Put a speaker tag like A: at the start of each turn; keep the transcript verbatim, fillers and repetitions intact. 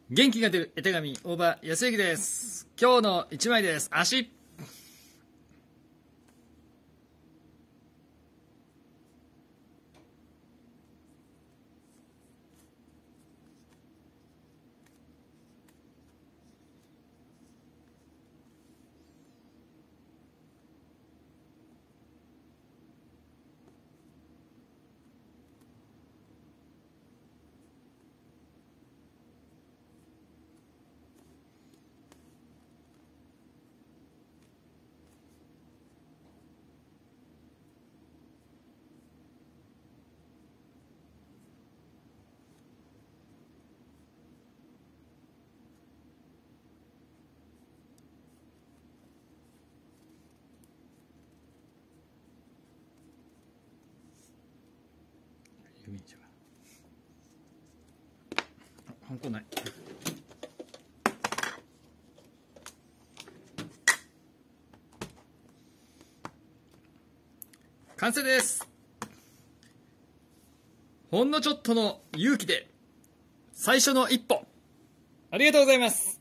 A: 元気が出る絵手紙、大場康之です。今日の一枚です。足。ハンコない。完成です。ほんのちょっとの勇気で最初の一歩。ありがとうございます。